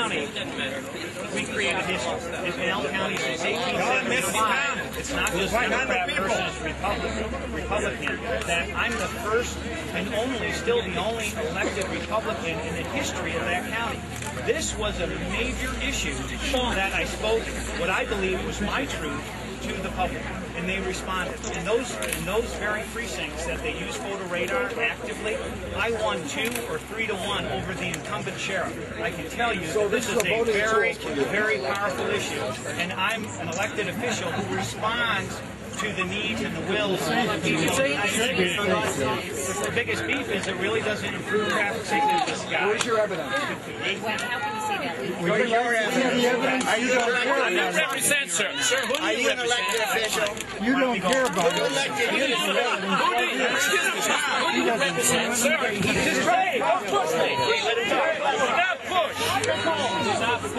County, we created history. In Pinell County since 1875, it's not just Democrat versus Republican, that I'm the first and only, still the only elected Republican in the history of that county. This was a major issue that I spoke what I believe was my truth to the public, and they responded. In those very precincts that they use photo radar actively, I won 2 or 3 to 1 over the incumbent sheriff. I can tell you that this is a very, very powerful issue, and I'm an elected official who responds to the needs and the wills of the people. The biggest beef is it really doesn't improve traffic safety in this guy. Where's your evidence? How can you see that? Where's your evidence? Are you an represent, sir? Sir, who do you represent? Elected official? You don't care about it. Excuse me, who do you represent, sir? Just pray. Don't push me. Not push.